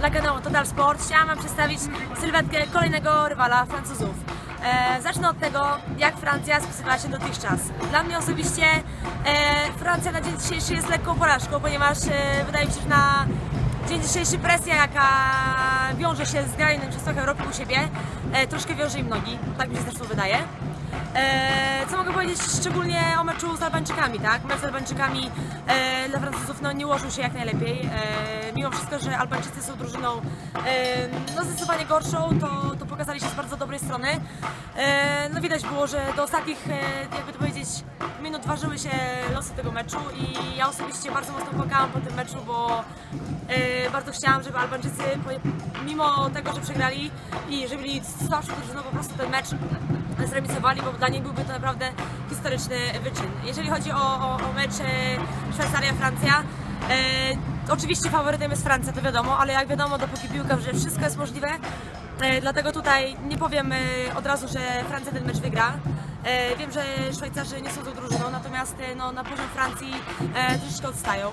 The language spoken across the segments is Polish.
dla kanału Total Sport chciałam Wam przedstawić sylwetkę kolejnego rywala Francuzów. Zacznę od tego, jak Francja spisywała się dotychczas. Dla mnie osobiście Francja na dzień dzisiejszy jest lekką porażką, ponieważ wydaje mi się, że na dzień dzisiejszy presja, jaka wiąże się z graniem Mistrzostwach Europy u siebie, troszkę wiąże im nogi, tak mi się zresztą wydaje. Co mogę powiedzieć szczególnie o meczu z Albańczykami, tak? Mecz z Albańczykami dla Francuzów nie ułożył się jak najlepiej. Mimo wszystko, że Albańczycy są drużyną zdecydowanie gorszą, to pokazali się z bardzo dobrej strony. Widać było, że do ostatnich, jakby to powiedzieć, minut ważyły się losy tego meczu i ja osobiście bardzo mocno płakałam po tym meczu, bo bardzo chciałam, żeby Albańczycy, mimo tego, że przegrali i że byli słabszą drużyną, po prostu ten mecz zremisowali, bo dla nich byłby to naprawdę historyczny wyczyn. Jeżeli chodzi o mecz Szwajcaria-Francja, oczywiście faworytem jest Francja, to wiadomo, ale jak wiadomo, dopóki piłka w grze, wszystko jest możliwe, dlatego tutaj nie powiem od razu, że Francja ten mecz wygra. Wiem, że Szwajcarzy nie są tą drużyną, natomiast na poziom Francji troszeczkę odstają.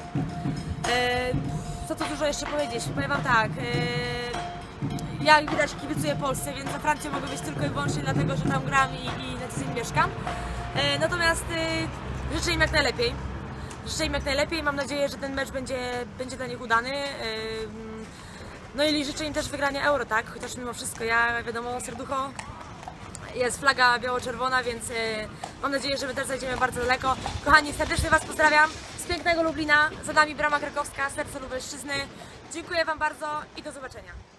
Co tu dużo jeszcze powiedzieć? Powiem Wam tak, jak widać kibicuję Polsce, więc za Francją mogę być tylko i wyłącznie dlatego, że tam gram i na co dzień mieszkam. Natomiast życzę im jak najlepiej. Życzę im jak najlepiej, mam nadzieję, że ten mecz będzie dla nich udany. No i życzę im też wygrania Euro, tak? Chociaż mimo wszystko ja, wiadomo, serducho, jest flaga biało-czerwona, więc mam nadzieję, że my też zajdziemy bardzo daleko. Kochani, serdecznie Was pozdrawiam z pięknego Lublina, za nami brama krakowska, serce Lubelszczyzny. Dziękuję Wam bardzo i do zobaczenia.